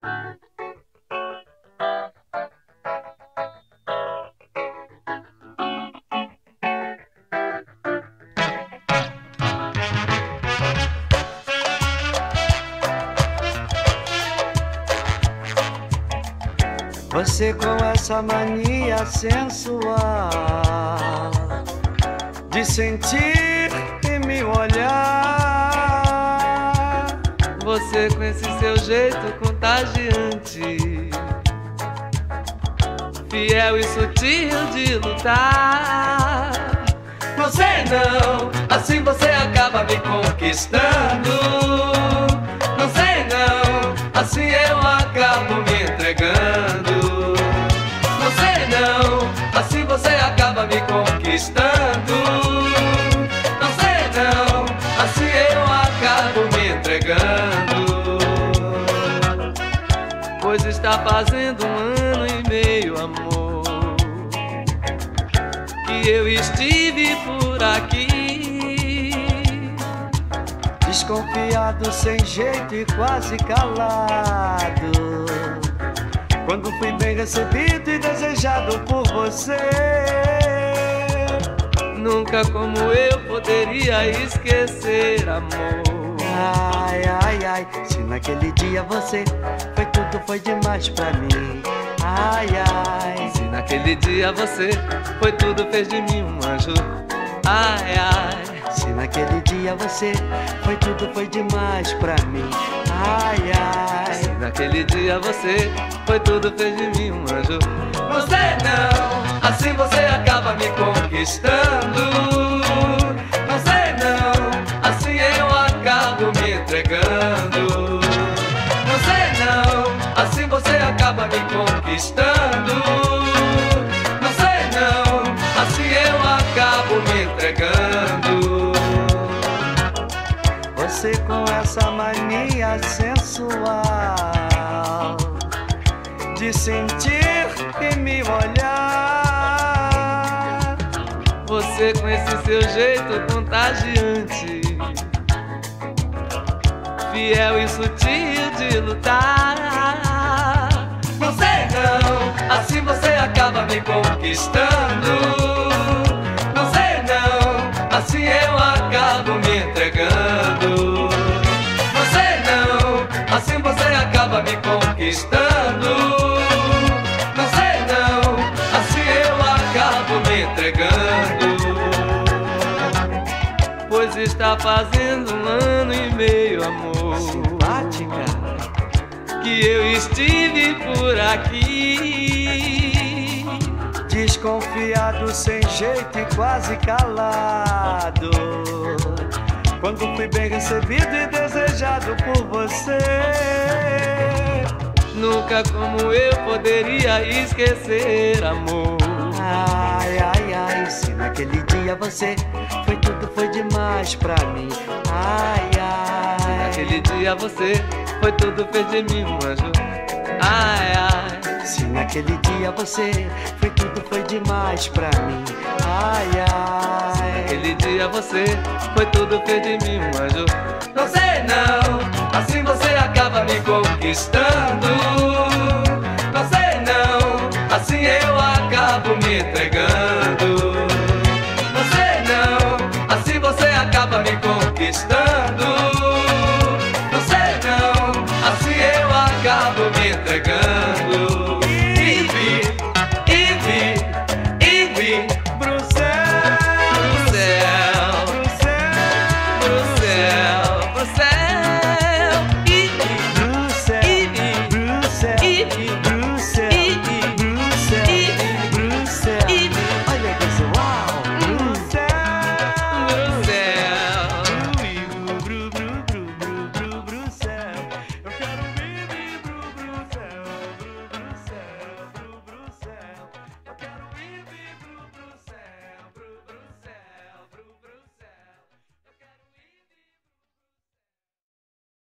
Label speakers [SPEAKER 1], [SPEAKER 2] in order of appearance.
[SPEAKER 1] Você com essa mania sensual de sentir e me olhar.
[SPEAKER 2] Você com esse seu jeito contagiante, fiel e sutil de lutar.
[SPEAKER 1] Não sei não, assim você acaba me conquistando. Não sei não, assim eu acabo me entregando. Não sei não, assim você acaba me conquistando. Não sei não, assim eu acabo me entregando.
[SPEAKER 2] Pois está fazendo 1 ano e meio, amor, que eu estive por aqui,
[SPEAKER 1] desconfiado, sem jeito e quase calado, quando fui bem recebido e desejado por você.
[SPEAKER 2] Nunca como eu poderia esquecer, amor.
[SPEAKER 1] Ai, ai, ai, se naquele dia você foi tudo, foi demais pra mim. Ai, ai,
[SPEAKER 2] se naquele dia você foi tudo, fez de mim um anjo. Ai, ai,
[SPEAKER 1] se naquele dia você foi tudo, foi demais pra mim. Ai, ai,
[SPEAKER 2] se naquele dia você foi tudo, fez de mim um anjo.
[SPEAKER 1] Você não, assim você acaba me conquistando. Não sei não, assim eu acabo me entregando. Não sei não, assim você acaba me conquistando. Não sei não, assim eu acabo me entregando. Você com essa mania sensual de sentir e me olhar.
[SPEAKER 2] Você com esse seu jeito contagiante, fiel e sutil de lutar.
[SPEAKER 1] Não sei não, assim você acaba me conquistando. Não sei não, assim eu acabo me entregando. Não sei não, assim você acaba me conquistando. Não sei não, assim eu acabo me entregando.
[SPEAKER 2] Pois está fazendo 1 ano e meio, amor,
[SPEAKER 1] simpática,
[SPEAKER 2] que eu estive por aqui,
[SPEAKER 1] desconfiado, sem jeito e quase calado, quando fui bem recebido e desejado por você.
[SPEAKER 2] Nunca como eu poderia esquecer, amor.
[SPEAKER 1] Ai, ai, ai, se naquele dia você foi tudo, foi demais pra mim. Ai, ai,
[SPEAKER 2] se naquele dia você foi tudo, fez de mim um anjo. Ai, ai,
[SPEAKER 1] se naquele dia você foi tudo, foi demais pra mim. Ai, ai,
[SPEAKER 2] se naquele dia você foi tudo, fez de mim um anjo.
[SPEAKER 1] Não sei não, assim você acaba me conquistando.